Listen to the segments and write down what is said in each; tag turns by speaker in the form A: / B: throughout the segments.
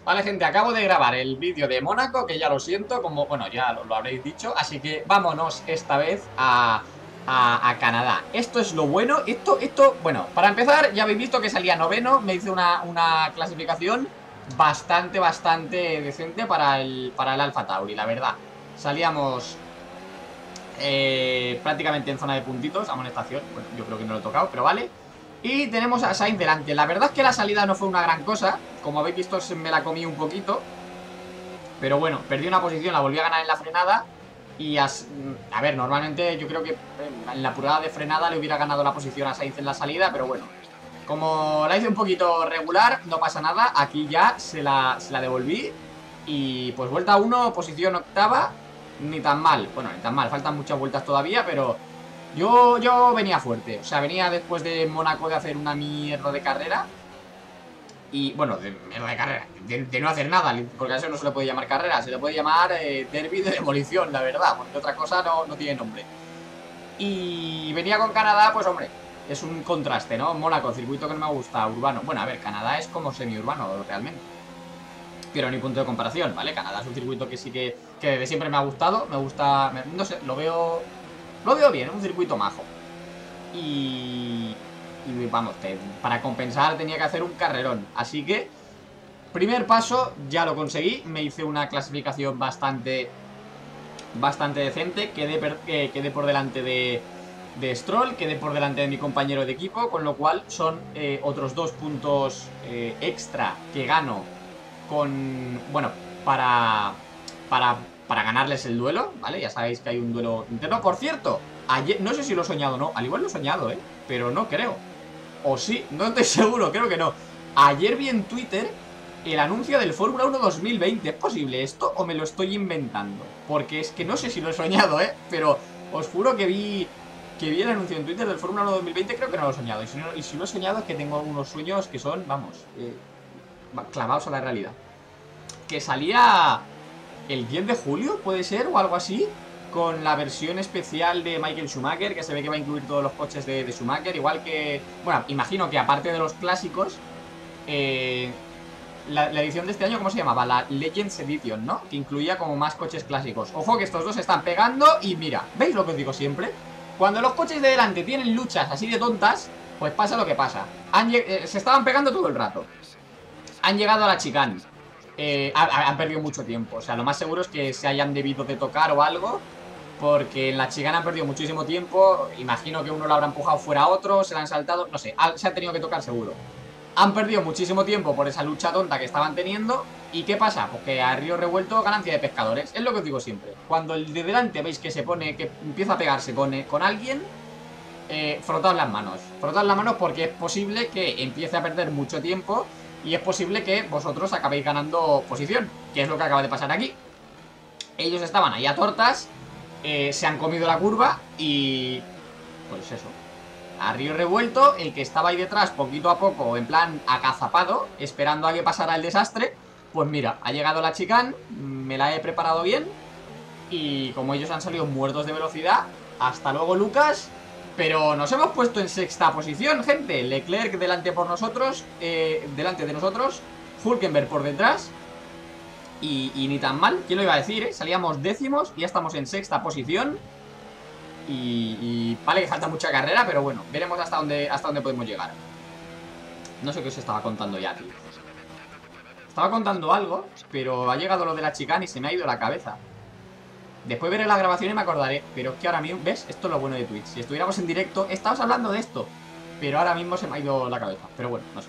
A: Vale, gente, acabo de grabar el vídeo de Mónaco, que ya lo siento, como, bueno, ya lo habréis dicho. Así que vámonos esta vez a Canadá. Esto es lo bueno. Bueno, para empezar, ya habéis visto que salía noveno. Me hice una clasificación bastante decente para el Alpha Tauri, la verdad. Salíamos prácticamente en zona de puntitos, amonestación. Bueno, yo creo que no lo he tocado, pero vale. Y tenemos a Sainz delante. La verdad es que la salida no fue una gran cosa. Como habéis visto, me la comí un poquito. Pero bueno, perdí una posición, la volví a ganar en la frenada. Y a ver, normalmente yo creo que en la apurada de frenada le hubiera ganado la posición a Sainz en la salida. Pero bueno, como la hice un poquito regular, no pasa nada. Aquí ya se la devolví. Y pues vuelta 1, posición octava. Ni tan mal, bueno, ni tan mal, faltan muchas vueltas todavía, pero yo venía fuerte. O sea, venía después de Mónaco de hacer una mierda de carrera. Y bueno, de mierda de carrera, de no hacer nada, porque a eso no se le puede llamar carrera, se le puede llamar derbi de demolición, la verdad, porque otra cosa no tiene nombre. Y venía con Canadá, pues hombre, es un contraste, ¿no? Mónaco, circuito que no me gusta, urbano. Bueno, a ver, Canadá es como semi-urbano realmente, pero ni punto de comparación, ¿vale? Canadá es un circuito que sí que desde siempre me ha gustado, me gusta, no sé, lo veo bien, es un circuito majo. Y vamos, para compensar tenía que hacer un carrerón. Así que, primer paso, ya lo conseguí. Me hice una clasificación bastante decente. Quedé por delante de Stroll, quedé por delante de mi compañero de equipo, con lo cual son otros 2 puntos extra que gano con, bueno, para, para ganarles el duelo, ¿vale? Ya sabéis que hay un duelo interno. Por cierto, ayer, no sé si lo he soñado o no, al igual lo he soñado, pero no creo. O sí, no estoy seguro, creo que no. Ayer vi en Twitter el anuncio del Fórmula 1 2020. ¿Es posible esto o me lo estoy inventando? Porque es que no sé si lo he soñado, pero os juro que vi el anuncio en Twitter del Fórmula 1 2020. Creo que no lo he soñado. Y si lo he soñado es que tengo algunos sueños que son, vamos, clavados a la realidad. Que salía el 10 de julio, puede ser, o algo así, con la versión especial de Michael Schumacher, que se ve que va a incluir todos los coches de Schumacher. Igual que, bueno, imagino que aparte de los clásicos, la edición de este año, ¿cómo se llamaba? La Legends Edition, ¿no? Que incluía como más coches clásicos. Ojo que estos dos se están pegando y mira, ¿veis lo que os digo siempre? Cuando los coches de delante tienen luchas así de tontas, pues pasa lo que pasa. Se estaban pegando todo el rato. Han llegado a la chicane. Han perdido mucho tiempo. O sea, lo más seguro es que se hayan debido de tocar o algo, porque en la chicana han perdido muchísimo tiempo. Imagino que uno lo habrá empujado fuera a otro, se la han saltado, no sé, se han tenido que tocar seguro. Han perdido muchísimo tiempo por esa lucha tonta que estaban teniendo. ¿Y qué pasa? Pues que a río revuelto, ganancia de pescadores. Es lo que os digo siempre. Cuando el de delante veis que se pone, que empieza a pegarse con alguien, frotaos las manos. Frotaos las manos porque es posible que empiece a perder mucho tiempo y es posible que vosotros acabéis ganando posición, que es lo que acaba de pasar aquí. Ellos estaban ahí a tortas, se han comido la curva y pues eso, a río revuelto. El que estaba ahí detrás poquito a poco, en plan agazapado, esperando a que pasara el desastre, pues mira, ha llegado la chicane, me la he preparado bien y como ellos han salido muertos de velocidad, hasta luego Lucas. Pero nos hemos puesto en sexta posición, gente. Leclerc delante por nosotros, delante de nosotros, Hülkenberg por detrás. Y ni tan mal, ¿quién lo iba a decir? Salíamos décimos y ya estamos en sexta posición. Y vale que falta mucha carrera, pero bueno, veremos hasta dónde podemos llegar. No sé qué os estaba contando ya, tío. Estaba contando algo, pero ha llegado lo de la chicane y se me ha ido la cabeza. Después veré la grabación y me acordaré. Pero es que ahora mismo, ¿ves? Esto es lo bueno de Twitch. Si estuviéramos en directo, estamos hablando de esto, pero ahora mismo se me ha ido la cabeza. Pero bueno, no sé.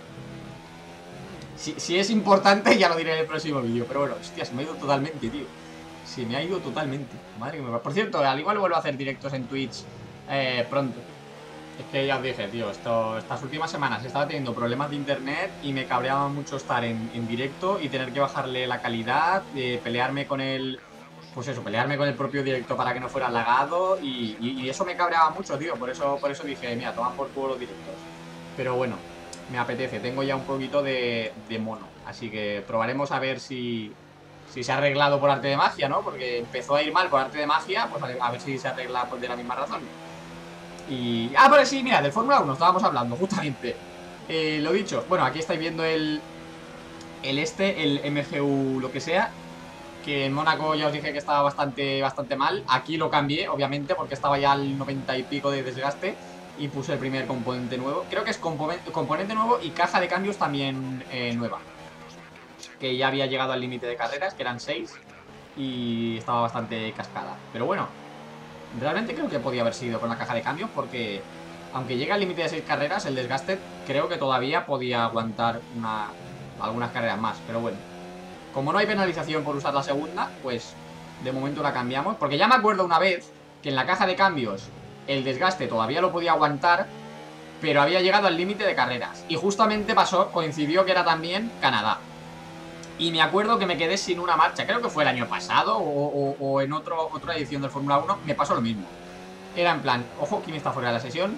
A: Si es importante ya lo diré en el próximo vídeo. Pero bueno, hostia, se me ha ido totalmente, tío. Se me ha ido totalmente. Madre que me va. Por cierto, al igual vuelvo a hacer directos en Twitch pronto. Es que ya os dije, tío, estas últimas semanas estaba teniendo problemas de internet y me cabreaba mucho estar en directo y tener que bajarle la calidad, pelearme con el... Pues eso, pelearme con el propio directo para que no fuera lagado y eso me cabreaba mucho, tío. Por eso dije, mira, toma por culo los directos. Pero bueno, me apetece, tengo ya un poquito de mono. Así que probaremos a ver si se ha arreglado por arte de magia, ¿no? Porque empezó a ir mal por arte de magia, pues a ver si se arregla por de la misma razón. Pero sí, mira, del Fórmula 1 estábamos hablando, justamente. Lo dicho, bueno, aquí estáis viendo el MGU lo que sea, que en Mónaco ya os dije que estaba bastante mal. Aquí lo cambié, obviamente, porque estaba ya al 90 y pico de desgaste y puse el primer componente nuevo. Creo que es componente nuevo y caja de cambios también nueva, que ya había llegado al límite de carreras, que eran 6, y estaba bastante cascada. Pero bueno, realmente creo que podía haber sido con la caja de cambios, porque aunque llegue al límite de 6 carreras, el desgaste creo que todavía podía aguantar algunas carreras más. Pero bueno, como no hay penalización por usar la segunda, pues de momento la cambiamos. Porque ya me acuerdo una vez que en la caja de cambios el desgaste todavía lo podía aguantar, pero había llegado al límite de carreras. Y justamente coincidió que era también Canadá. Y me acuerdo que me quedé sin una marcha. Creo que fue el año pasado o en otra edición del Fórmula 1. Me pasó lo mismo. Era en plan, ojo, ¿quién está fuera de la sesión?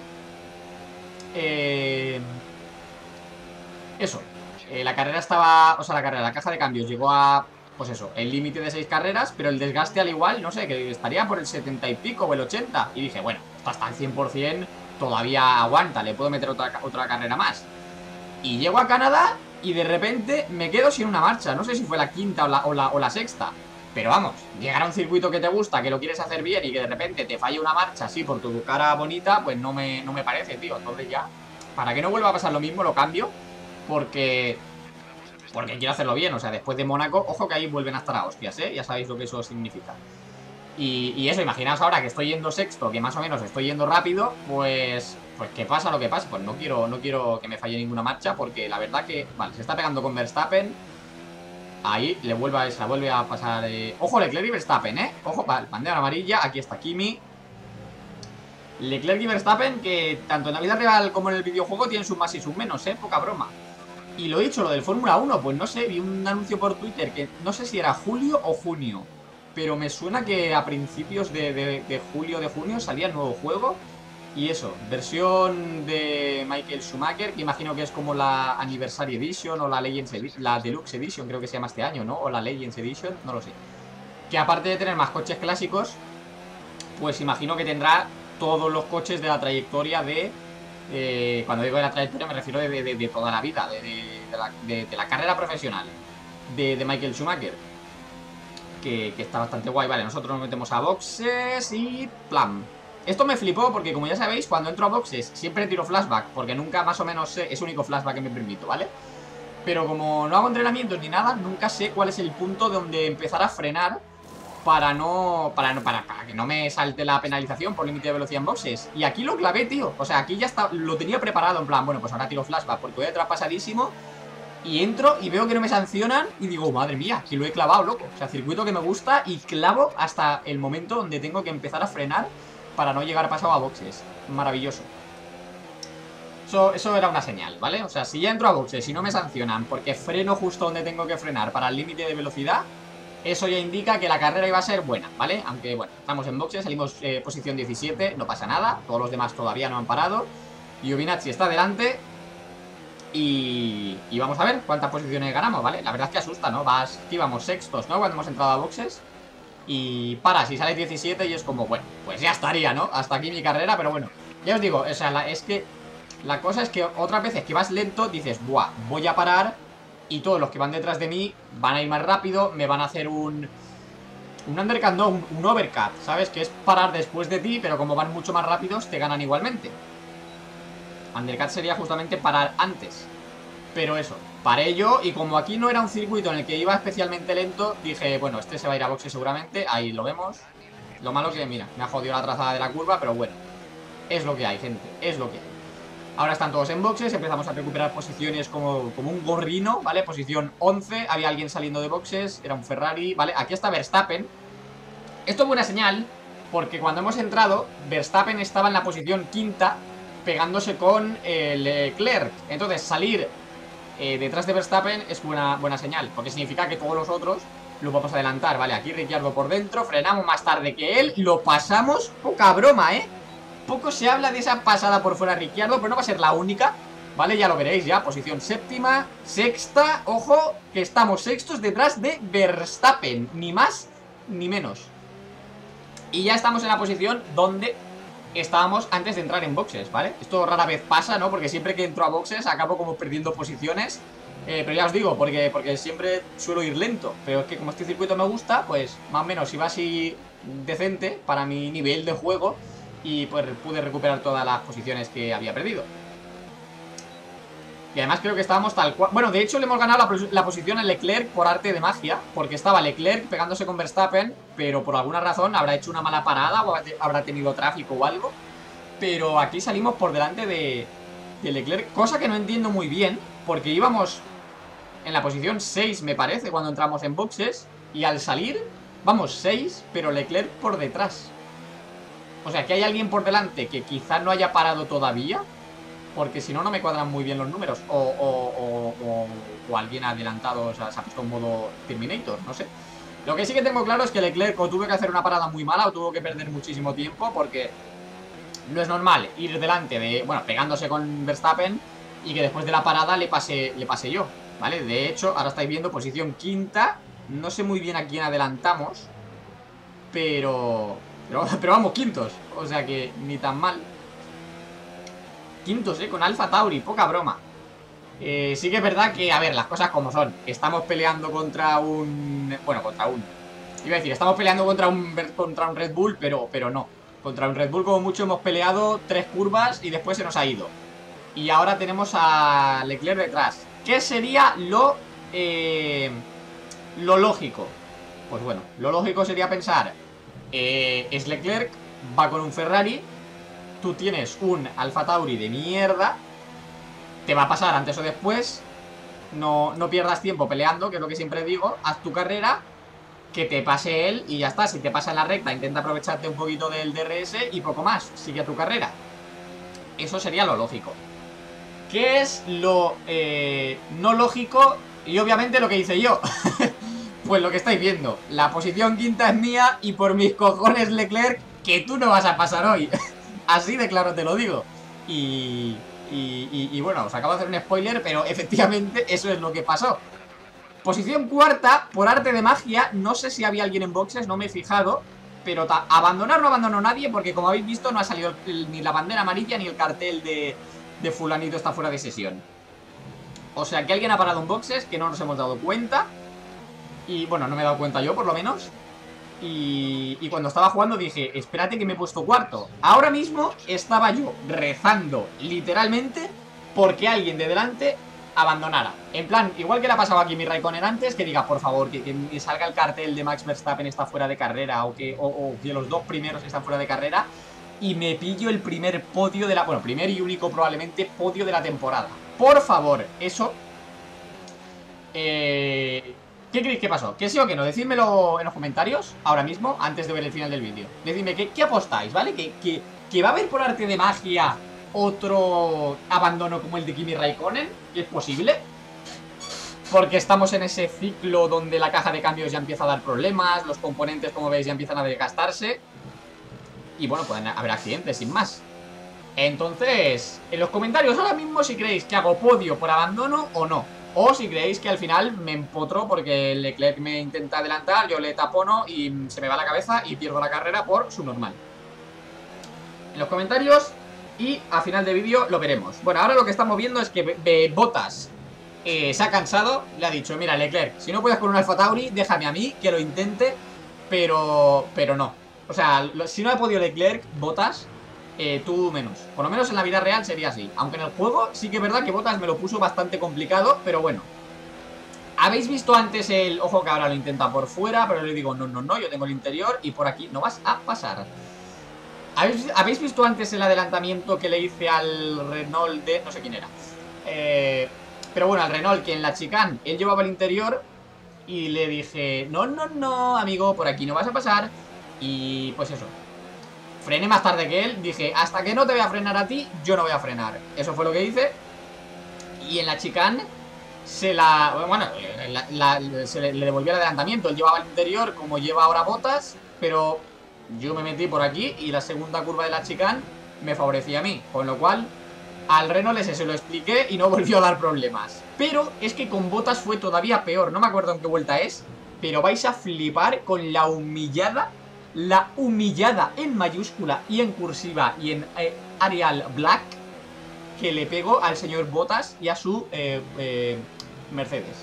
A: Eso. La carrera estaba... O sea, la caja de cambios llegó a... Pues eso, el límite de 6 carreras. Pero el desgaste al igual, no sé, que estaría por el 70 y pico o el 80. Y dije, bueno, esto hasta el 100% todavía aguanta. Le puedo meter otra carrera más. Y llego a Canadá y de repente me quedo sin una marcha. No sé si fue la quinta o la sexta. Pero vamos, llegar a un circuito que te gusta, que lo quieres hacer bien y que de repente te falle una marcha así por tu cara bonita, pues no me parece, tío. Entonces ya, para que no vuelva a pasar lo mismo, lo cambio. Porque quiero hacerlo bien. O sea, después de Mónaco, ojo que ahí vuelven a estar a hostias, ¿eh? Ya sabéis lo que eso significa. Y eso, imaginaos ahora que estoy yendo sexto, que más o menos estoy yendo rápido, pues que pasa lo que pasa. Pues no quiero que me falle ninguna marcha, porque la verdad que, vale, se está pegando con Verstappen. Ahí se la vuelve a pasar. Ojo, Leclerc y Verstappen, ojo, vale, bandera amarilla, aquí está Kimi. Leclerc y Verstappen, que tanto en la vida real como en el videojuego tienen sus más y sus menos, poca broma. Y lo he dicho, lo del Fórmula 1, pues no sé, vi un anuncio por Twitter que no sé si era julio o junio, pero me suena que a principios de julio, de junio salía el nuevo juego. Y eso, versión de Michael Schumacher, que imagino que es como la Anniversary Edition o la Legends Edition, la Deluxe Edition creo que se llama este año, ¿no? O la Legends Edition, no lo sé. Que aparte de tener más coches clásicos, pues imagino que tendrá todos los coches de la trayectoria cuando digo de la trayectoria me refiero de toda la vida, de la carrera profesional de Michael Schumacher. Que está bastante guay. Vale, nosotros nos metemos a boxes y ¡plam! Esto me flipó porque, como ya sabéis, cuando entro a boxes siempre tiro flashback, porque nunca más o menos sé, es el único flashback que me permito, ¿vale? Pero como no hago entrenamientos ni nada, nunca sé cuál es el punto donde empezar a frenar para que no me salte la penalización por límite de velocidad en boxes. Y aquí lo clavé, tío. O sea, aquí ya está, lo tenía preparado en plan, bueno, pues ahora tiro flashback porque voy detrás pasadísimo. Y entro y veo que no me sancionan y digo, madre mía, aquí lo he clavado, loco. O sea, circuito que me gusta y clavo hasta el momento donde tengo que empezar a frenar para no llegar pasado a boxes. Maravilloso. Eso era una señal, ¿vale? O sea, si ya entro a boxes y no me sancionan porque freno justo donde tengo que frenar para el límite de velocidad, eso ya indica que la carrera iba a ser buena, ¿vale? Aunque, bueno, estamos en boxes, salimos posición 17, no pasa nada. Todos los demás todavía no han parado. Giovinazzi está delante. Y vamos a ver cuántas posiciones ganamos, ¿vale? La verdad es que asusta, ¿no? Aquí vamos sextos, ¿no? Cuando hemos entrado a boxes. Y si sale 17 y es como, bueno, pues ya estaría, ¿no? Hasta aquí mi carrera, pero bueno, ya os digo, o sea, es que la cosa es que otras veces que vas lento dices, buah, voy a parar. Y todos los que van detrás de mí van a ir más rápido, me van a hacer un undercut, no, un overcut, ¿sabes? Que es parar después de ti, pero como van mucho más rápidos, te ganan igualmente. Undercut sería justamente parar antes. Pero eso, paré yo y como aquí no era un circuito en el que iba especialmente lento, dije, bueno, este se va a ir a boxe seguramente. Ahí lo vemos. Lo malo que, mira, me ha jodido la trazada de la curva, pero bueno, es lo que hay, gente, es lo que hay. Ahora están todos en boxes, empezamos a recuperar posiciones como un gorrino, ¿vale? Posición 11, había alguien saliendo de boxes, era un Ferrari, ¿vale? Aquí está Verstappen. Esto es buena señal, porque cuando hemos entrado, Verstappen estaba en la posición quinta, pegándose con Leclerc. Entonces salir detrás de Verstappen es buena señal, porque significa que todos los otros lo vamos a adelantar. Vale, aquí Ricciardo por dentro, frenamos más tarde que él, lo pasamos, poca broma, poco se habla de esa pasada por fuera de Ricciardo, pero no va a ser la única, ¿vale? Ya lo veréis ya, posición séptima, sexta, ojo, que estamos sextos detrás de Verstappen, ni más ni menos. Y ya estamos en la posición donde estábamos antes de entrar en boxes, ¿vale? Esto rara vez pasa, ¿no? Porque siempre que entro a boxes acabo como perdiendo posiciones. Pero ya os digo, porque siempre suelo ir lento. Pero es que como este circuito me gusta, pues más o menos iba así decente para mi nivel de juego. Y pues pude recuperar todas las posiciones que había perdido. Y además creo que estábamos tal cual. Bueno, de hecho le hemos ganado la posición a Leclerc por arte de magia, porque estaba Leclerc pegándose con Verstappen, pero por alguna razón habrá hecho una mala parada o habrá tenido tráfico o algo. Pero aquí salimos por delante de Leclerc, cosa que no entiendo muy bien, porque íbamos en la posición 6, me parece, cuando entramos en boxes, y al salir, vamos 6, pero Leclerc por detrás. O sea, que hay alguien por delante que quizá no haya parado todavía, porque si no, no me cuadran muy bien los números. O alguien ha adelantado, o sea, se ha puesto en modo Terminator, no sé. Lo que sí que tengo claro es que Leclerc o tuvo que hacer una parada muy mala o tuvo que perder muchísimo tiempo, porque no es normal ir delante de, bueno, pegándose con Verstappen y que después de la parada le pase yo, ¿vale? De hecho, ahora estáis viendo posición quinta. No sé muy bien a quién adelantamos, pero vamos, quintos. O sea que ni tan mal. Quintos, con Alfa Tauri, poca broma. Sí que es verdad que, a ver, las cosas como son. Estamos peleando contra un... Bueno, iba a decir, estamos peleando contra un Red Bull, pero no. Contra un Red Bull como mucho hemos peleado 3 curvas y después se nos ha ido. Y ahora tenemos a Leclerc detrás. ¿Qué sería lo lógico? Pues bueno, lo lógico sería pensar, es Leclerc, va con un Ferrari, tú tienes un Alfa Tauri de mierda, te va a pasar antes o después, no pierdas tiempo peleando, que es lo que siempre digo, haz tu carrera, que te pase él y ya está. Si te pasa en la recta, intenta aprovecharte un poquito del DRS y poco más, sigue a tu carrera. Eso sería lo lógico. ¿Qué es lo no lógico? Y obviamente lo que hice yo. Pues lo que estáis viendo, la posición quinta es mía y por mis cojones Leclerc, que tú no vas a pasar hoy. Así de claro te lo digo. Y bueno, os acabo de hacer un spoiler, pero efectivamente eso es lo que pasó. Posición cuarta, por arte de magia. No sé si había alguien en boxes, no me he fijado. Pero abandonar no abandonó nadie, porque como habéis visto no ha salido ni la bandera amarilla ni el cartel de fulanito está fuera de sesión. O sea que alguien ha parado en boxes, que no nos hemos dado cuenta. Y bueno, no me he dado cuenta yo por lo menos. Y cuando estaba jugando dije, espérate que me he puesto cuarto. Ahora mismo estaba yo rezando literalmente porque alguien de delante abandonara. En plan, igual que le ha pasado a Kimi Raikkonen antes, que diga, por favor, que me salga el cartel de Max Verstappen está fuera de carrera, o que los dos primeros están fuera de carrera, y me pillo el primer podio de la... Bueno, primer y único probablemente podio de la temporada. Por favor, eso... ¿Qué creéis que pasó? ¿Que sí o que no? Decídmelo en los comentarios ahora mismo, antes de ver el final del vídeo. Decidme, ¿qué apostáis, vale? ¿Que va a haber por arte de magia otro abandono como el de Kimi Raikkonen? ¿Que es posible? Porque estamos en ese ciclo donde la caja de cambios ya empieza a dar problemas, los componentes, como veis, ya empiezan a desgastarse. Y bueno, pueden haber accidentes, sin más. Entonces, en los comentarios ahora mismo si creéis que hago podio por abandono o no. O si creéis que al final me empotro porque Leclerc me intenta adelantar, yo le tapono y se me va la cabeza y pierdo la carrera por su normal. En los comentarios y a final de vídeo lo veremos. Bueno, ahora lo que estamos viendo es que Bottas se ha cansado. Le ha dicho, mira Leclerc, si no puedes con un Alfa Tauri, déjame a mí que lo intente. Pero no. O sea, si no ha podido Leclerc, Bottas... tú menos. Por lo menos en la vida real sería así. Aunque en el juego sí que es verdad que Bottas me lo puso bastante complicado, pero bueno. ¿Habéis visto antes el... Ojo que ahora lo intenta por fuera, pero le digo, no, yo tengo el interior y por aquí no vas a pasar. ¿Habéis visto antes el adelantamiento que le hice al Renault de... No sé quién era. Pero bueno, al Renault, que en la chicane él llevaba el interior y le dije, no, amigo, por aquí no vas a pasar. Y pues eso. Frené más tarde que él, dije, hasta que no te voy a frenar a ti, yo no voy a frenar. Eso fue lo que hice. Y en la chicane Bueno, le devolvió el adelantamiento. Él llevaba el interior como lleva ahora Bottas, pero yo me metí por aquí y la segunda curva de la chicane me favorecía a mí. Con lo cual, al Renault ese se lo expliqué y no volvió a dar problemas. Pero es que con Bottas fue todavía peor. No me acuerdo en qué vuelta es, pero vais a flipar con la humillada en mayúscula y en cursiva y en Arial Black que le pegó al señor Bottas y a su Mercedes.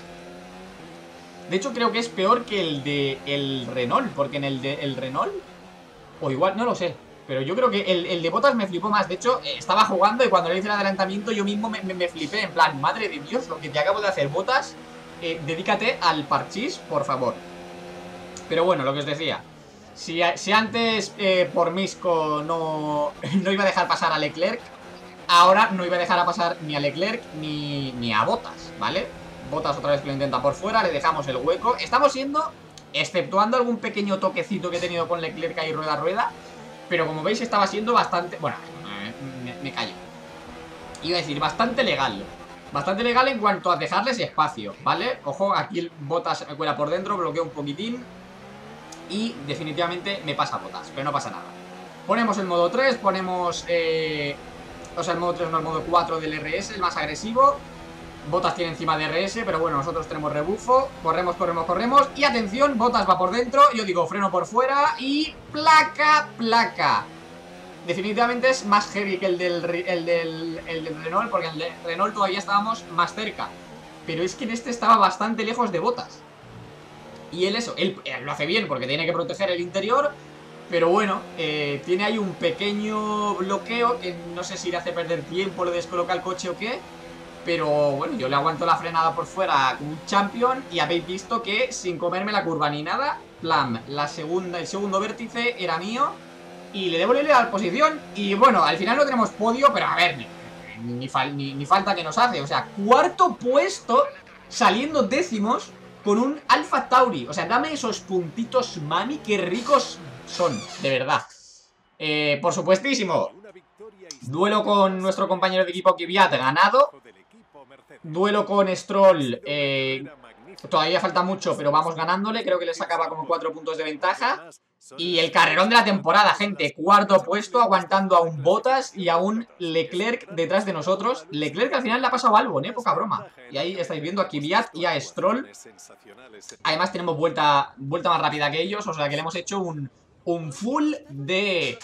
A: De hecho creo que es peor que el de el Renault, porque en el de el Renault, o igual, no lo sé, pero yo creo que el de Bottas me flipó más. De hecho, estaba jugando y cuando le hice el adelantamiento yo mismo me flipé, en plan, madre de Dios, lo que te acabo de hacer, Bottas, dedícate al parchís, por favor. Pero bueno, lo que os decía, si antes por Misco no iba a dejar pasar a Leclerc, ahora no iba a dejar a pasar ni a Leclerc ni a Bottas, ¿vale? Bottas otra vez que lo intenta por fuera, le dejamos el hueco. Estamos siendo, exceptuando algún pequeño toquecito que he tenido con Leclerc ahí rueda a rueda, pero como veis estaba siendo bastante... Bueno, me callo. Iba a decir, bastante legal. Bastante legal en cuanto a dejarles espacio, ¿vale? Ojo, aquí el Bottas me cuela por dentro, bloquea un poquitín y definitivamente me pasa Bottas, pero no pasa nada. Ponemos el modo 3, ponemos... o sea, el modo 3 no, el modo 4 del RS, el más agresivo. Bottas tiene encima de RS, pero bueno, nosotros tenemos rebufo. Corremos, corremos, corremos. Y atención, Bottas va por dentro. Yo digo, freno por fuera. Y placa, placa. Definitivamente es más heavy que el del Renault, porque el de Renault todavía estábamos más cerca. Pero es que en este estaba bastante lejos de Bottas. Y él lo hace bien porque tiene que proteger el interior. Pero bueno, tiene ahí un pequeño bloqueo que no sé si le hace perder tiempo, le descoloca el coche o qué. Pero bueno, yo le aguanto la frenada por fuera como un champion. Y habéis visto que sin comerme la curva ni nada, plam, el segundo vértice era mío. Y le devolví la posición. Y bueno, al final no tenemos podio, pero a ver, ni falta que nos hace. O sea, cuarto puesto, saliendo décimos con un Alfa Tauri. O sea, dame esos puntitos, mami, qué ricos son, de verdad. Por supuestísimo, duelo con nuestro compañero de equipo Kvyat ganado. Duelo con Stroll, todavía falta mucho, pero vamos ganándole. Creo que le sacaba como 4 puntos de ventaja. Y el carrerón de la temporada, gente. Cuarto puesto, aguantando a un Bottas y a un Leclerc detrás de nosotros. Leclerc al final le ha pasado a Albon, poca broma. Y ahí estáis viendo a Kvyat y a Stroll. Además tenemos vuelta más rápida que ellos. O sea que le hemos hecho un full de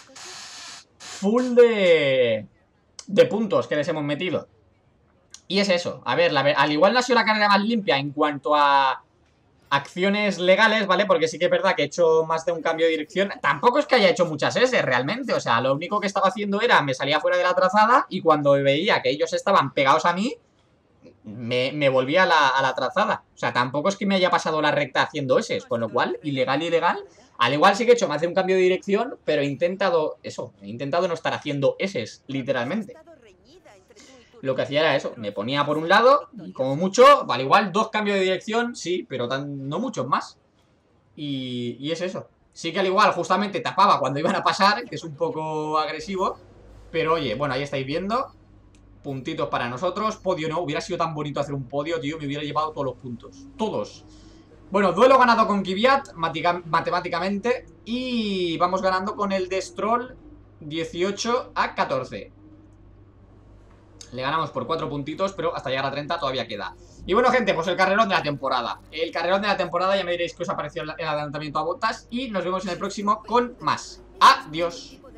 A: puntos que les hemos metido. Y es eso, a ver, al igual no ha sido la carrera más limpia en cuanto a acciones legales, ¿vale? Porque sí que es verdad que he hecho más de un cambio de dirección. Tampoco es que haya hecho muchas S realmente, o sea, lo único que estaba haciendo era, me salía fuera de la trazada y cuando veía que ellos estaban pegados a mí, me volvía a la trazada. O sea, tampoco es que me haya pasado la recta haciendo S, con lo cual, ilegal. Al igual sí que he hecho más de un cambio de dirección, pero he intentado no estar haciendo S, literalmente. Lo que hacía era eso, me ponía por un lado y como mucho, al igual 2 cambios de dirección, sí, pero no muchos más. Y es eso. Sí que al igual justamente tapaba cuando iban a pasar, que es un poco agresivo. Pero oye, bueno, ahí estáis viendo. Puntitos para nosotros. Podio no, hubiera sido tan bonito hacer un podio, tío, me hubiera llevado todos los puntos. Todos. Bueno, duelo ganado con Kvyat, matemáticamente. Y vamos ganando con el de Stroll 18-14. Le ganamos por 4 puntitos, pero hasta llegar a 30 todavía queda. Y bueno, gente, pues el carrerón de la temporada. El carrerón de la temporada, ya me diréis que os ha parecido el adelantamiento a Bottas. Y nos vemos en el próximo con más. Adiós.